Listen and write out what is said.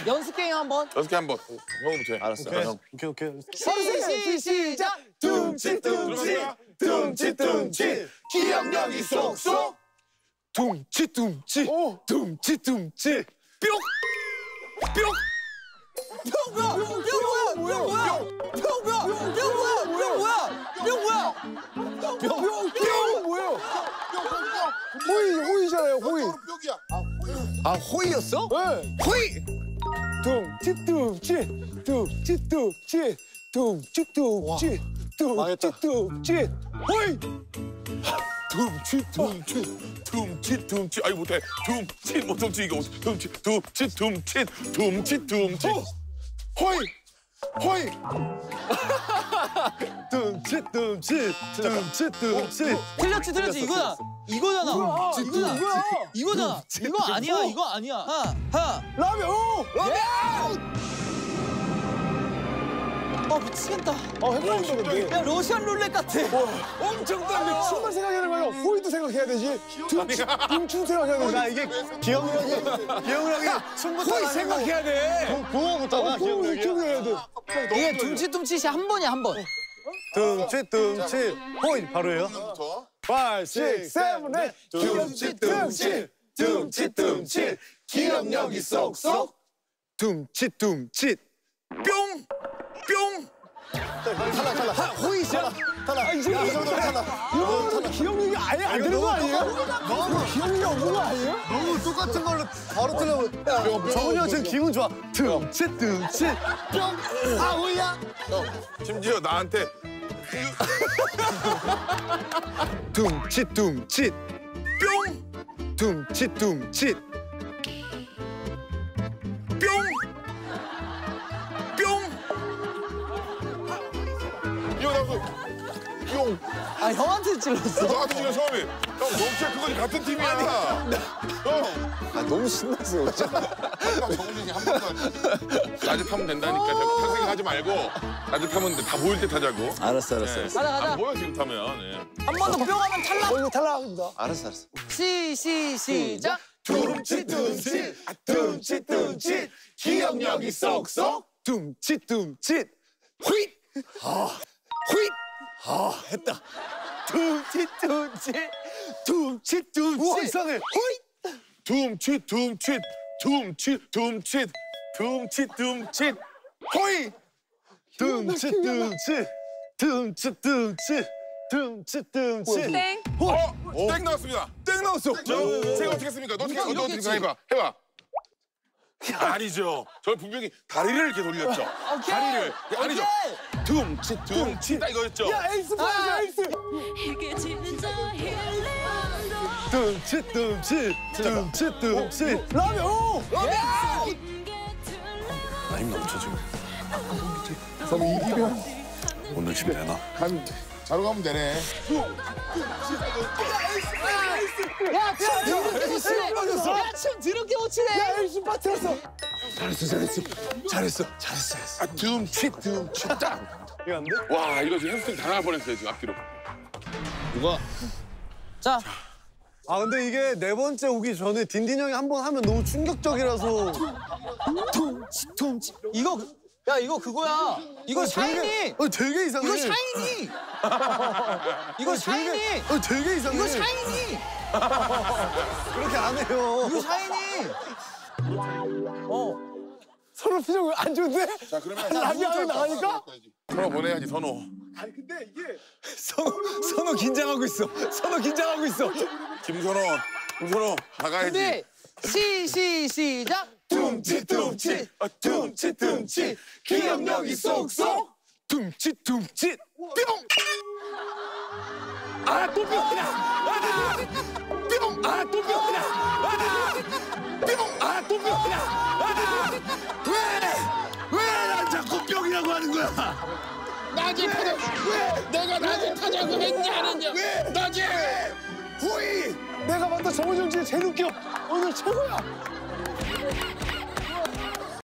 연습 게임 한번. 연습 게임 한번. 형부터 해. 알았어. 오케이. 시작. 둠칫둠칫 둠칫둠칫 기억력이 쏙쏙 둠칫둠칫 둠칫둠칫 뿅! 뿅! 호이잖아요, 호이. 뿅이야. 아, 호이였어? 네. 호이! 둠칫둠칫 둠칫둠칫 둠칫둠칫 둠칫둠칫 호이. 둠칫. 아니 못해. 둠칫 못 둠칫 이거 둠칫. 호이. 호이. 둠칫둠칫 둠칫둠칫. 틀렸지. 이거잖아. 이거잖아. 이거 아니야. 라면. 오. 미치겠다. 헷갈린다 근데. 야, 러시안 룰렛 같아. 엄청 떨려. 춤만 생각해야 되는 거야. 호이도 생각해야 되지. 춤 생각해야 되지. 나 이게 기억력이 춤부터 호이 생각해야 돼. 구호부터가 기억해야 돼. 이게 둠칫둠칫이 한 번이야, 한 번. 둠칫둠칫 호이 바로예요? 5, 6, 7, 8. 둠칫둠칫 기억력이 쏙쏙 둠칫둠칫 뿅! 탈락 호이시야? 이거는 기억력이 아예 안 되는 거 아니에요? 너무 기억력이 없는 거 아니에요? 너무 똑같은 걸로 바로 틀려면 정훈이 형 지금 기분 좋아. 둠칫 뿅! 아 호이야? 심지어 나한테 둠칫 뿅! 둠칫 뿅! 이거 나도 뿅. 형한테 찔렀어. 나한테 지금 처음에. 형 너무 그거지 같은 팀이야. 형. 너무 신났어 진짜. 항상 정훈이 한 번만 낮에 타면 된다니까. 탈 생각하지 말고 낮에 타면 다 모일 때 타자고. 알았어. 가자. 안 보여 지금 타면. 네. 한 번 더 뿅 하면 탈락. 이거 탈락입니다. 알았어. 시작. 둠칫 기억력이 쏙쏙 둠칫 휘! 했다. 둠칫 우와 이상해. 둠칫 호이. 둠칫 땡. 땡 나왔습니다. 땡 나왔어. 제가 어떻게 했습니까? 너 어떻게 해봐. 아니죠. 저 분명히 다리를 이렇게 돌렸죠. 다리를. 아니죠. 둠칫 이거였죠. 야, 에이스 파이야, 에이스. 이게 진짜 힐링 둠칫 라면. 오. 나 힘 넘쳐 지금. 그럼 이기면 오늘 집에 되나? 자러 가면 되네. 춤 드럽게 못 추네. 야, 에이스 파트였어. 잘했어. 둠칫 딱. 이거 안 돼? 와 이거 지금 햄스트링 다 나갈 뻔했어요 지금 앞뒤로. 자, 아 근데 이게 네 번째 오기 전에 딘딘 형이 한 번 하면 너무 충격적이라서. 둠칫. 이거 그거야. 이거 샤이니. 되게 이상해. 이거 샤이니. 이거 샤이니. 되게 이상해. 이거 샤이니. 그렇게 안 해요. 이거 샤이니. 서로 표정 안 좋은데? 자 그러면 라면이 나가니까? 선호 보내야지 선호. 아니 근데 이게 선호 긴장하고 있어. 김선호 나가야지. 근데 시작. 둠칫 기억력이 쏙쏙 둠칫 뿅! 아 또 뿅이다. 뿅! 아 또 뿅이다. 뿅! 아 또 뿅이다. 왜 난 자꾸 뿅이라고 하는 거야? 낮에 타자. 왜? 내가 낮에 타자고 했냐는데. 왜? 낮에. 후이! 내가 봤던 정우정 중에 제일 웃겨. 오늘 최고야.